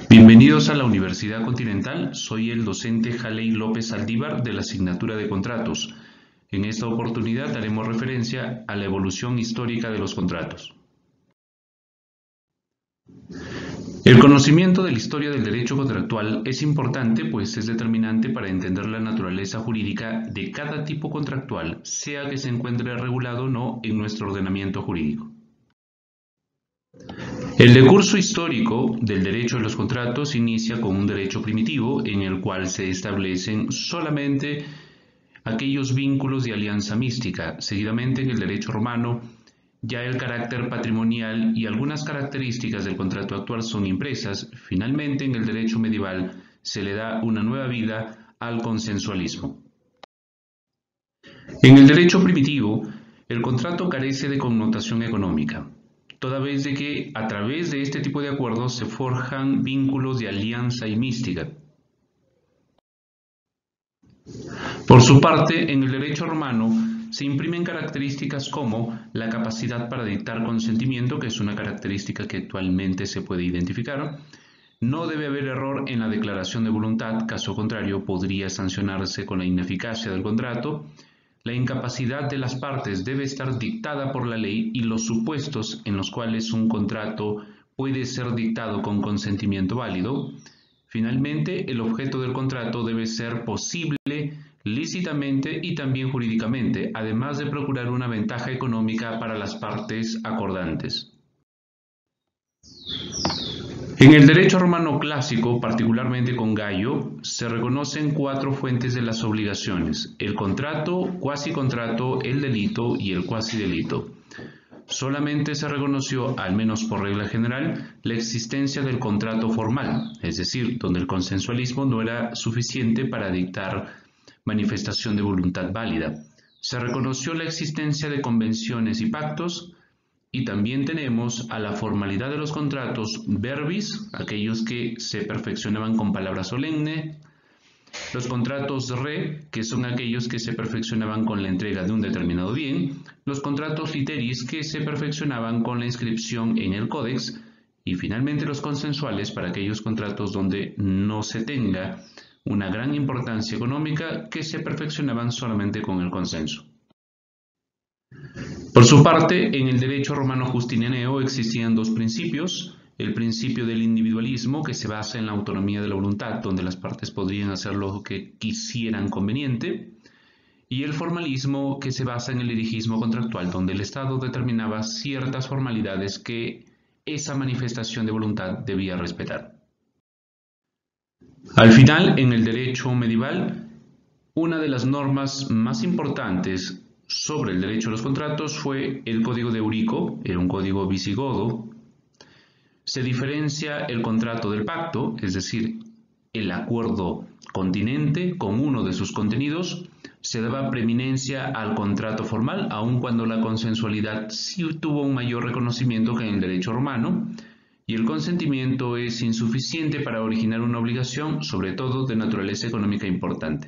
Bienvenidos a la Universidad Continental, soy el docente Jaley López Aldívar de la asignatura de Contratos. En esta oportunidad haremos referencia a la evolución histórica de los contratos. El conocimiento de la historia del derecho contractual es importante, pues es determinante para entender la naturaleza jurídica de cada tipo contractual, sea que se encuentre regulado o no en nuestro ordenamiento jurídico. El decurso histórico del derecho de los contratos inicia con un derecho primitivo en el cual se establecen solamente aquellos vínculos de alianza mística. Seguidamente, en el derecho romano, ya el carácter patrimonial y algunas características del contrato actual son impresas. Finalmente, en el derecho medieval se le da una nueva vida al consensualismo. En el derecho primitivo, el contrato carece de connotación económica, toda vez de que a través de este tipo de acuerdos se forjan vínculos de alianza y mística. Por su parte, en el derecho romano se imprimen características como la capacidad para dictar consentimiento, que es una característica que actualmente se puede identificar. No debe haber error en la declaración de voluntad, caso contrario podría sancionarse con la ineficacia del contrato. La incapacidad de las partes debe estar dictada por la ley y los supuestos en los cuales un contrato puede ser dictado con consentimiento válido. Finalmente, el objeto del contrato debe ser posible lícitamente y también jurídicamente, además de procurar una ventaja económica para las partes acordantes. En el derecho romano clásico, particularmente con Gallo, se reconocen 4 fuentes de las obligaciones: el contrato, cuasi-contrato, el delito y el cuasi-delito. Solamente se reconoció, al menos por regla general, la existencia del contrato formal, es decir, donde el consensualismo no era suficiente para dictar manifestación de voluntad válida. Se reconoció la existencia de convenciones y pactos. Y también tenemos a la formalidad de los contratos verbis, aquellos que se perfeccionaban con palabra solemne, los contratos re, que son aquellos que se perfeccionaban con la entrega de un determinado bien, los contratos literis, que se perfeccionaban con la inscripción en el códex, y finalmente los consensuales, para aquellos contratos donde no se tenga una gran importancia económica, que se perfeccionaban solamente con el consenso. Por su parte, en el derecho romano justinianeo existían 2 principios: el principio del individualismo, que se basa en la autonomía de la voluntad, donde las partes podrían hacer lo que quisieran conveniente, y el formalismo, que se basa en el litigismo contractual, donde el Estado determinaba ciertas formalidades que esa manifestación de voluntad debía respetar. Al final, en el derecho medieval, una de las normas más importantes sobre el derecho a los contratos fue el Código de Eurico, era un código visigodo. Se diferencia el contrato del pacto, es decir, el acuerdo continente con uno de sus contenidos. Se daba preeminencia al contrato formal, aun cuando la consensualidad sí tuvo un mayor reconocimiento que en el derecho romano, y el consentimiento es insuficiente para originar una obligación, sobre todo de naturaleza económica importante.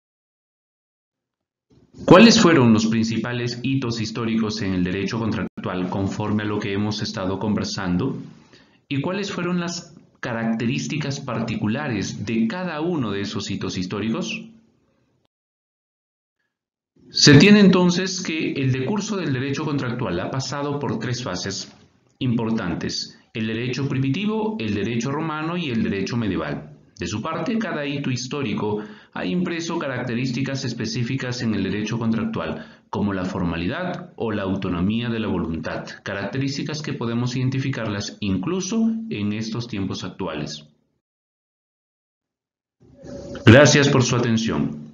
¿Cuáles fueron los principales hitos históricos en el derecho contractual conforme a lo que hemos estado conversando? ¿Y cuáles fueron las características particulares de cada uno de esos hitos históricos? Se tiene entonces que el decurso del derecho contractual ha pasado por 3 fases importantes: el derecho primitivo, el derecho romano y el derecho medieval. De su parte, cada hito histórico ha impreso características específicas en el derecho contractual, como la formalidad o la autonomía de la voluntad, características que podemos identificarlas incluso en estos tiempos actuales. Gracias por su atención.